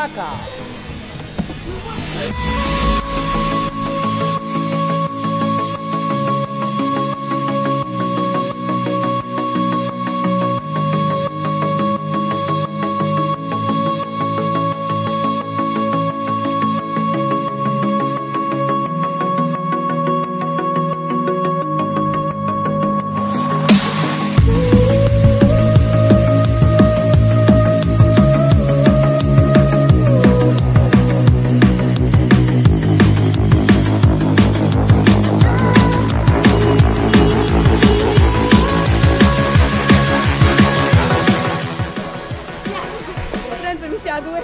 Ptaka. Ręce mi siadły.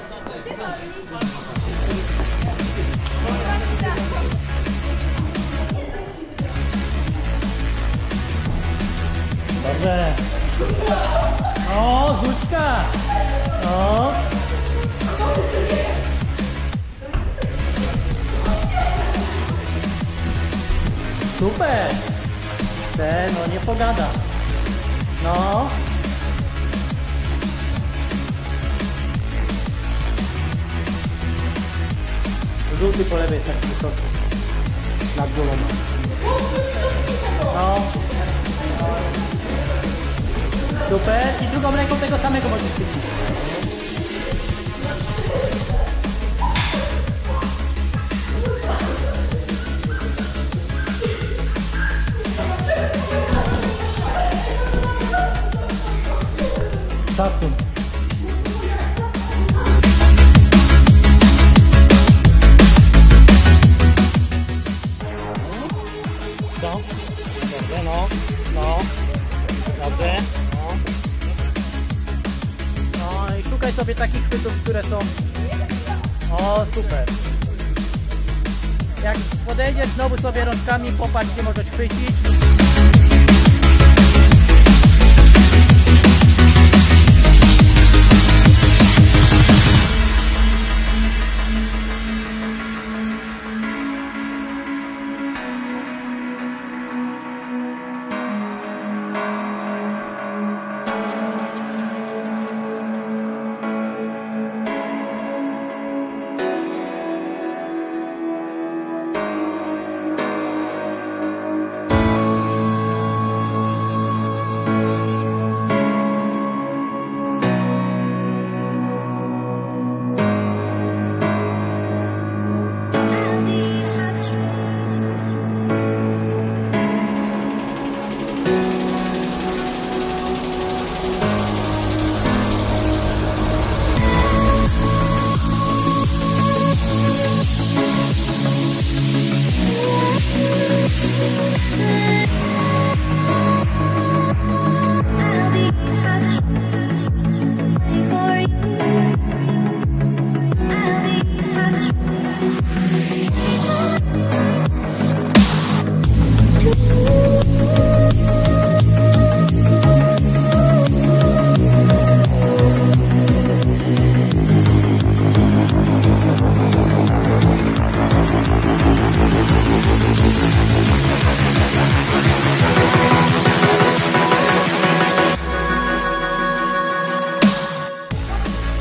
Dobrze. O, Zuczka. O. Super. No nie pogada. No. Żółty po lewej jest taki wysoki. Nad górą. No. Super. I drugą ręką tego samego możesz chwycić. Szacun. Co? Dobrze, no. Dobrze. No i szukaj sobie takich chwytów, które są... O, super. Jak podejdziesz znowu sobie rączkami, popatrz, gdzie możesz chwycić.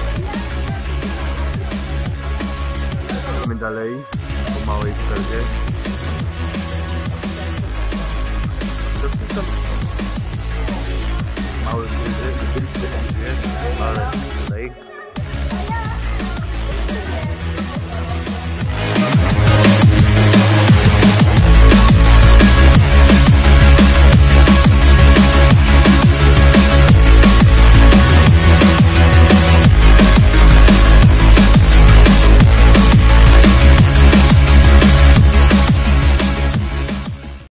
Dalej, po małej przerwie.